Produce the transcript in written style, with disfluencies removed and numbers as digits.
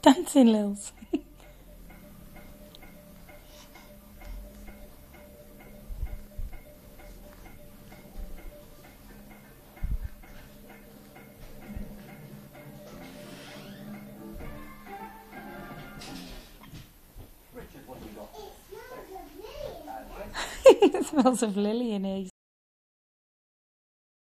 Dancing, Lils. It smells of lily in here.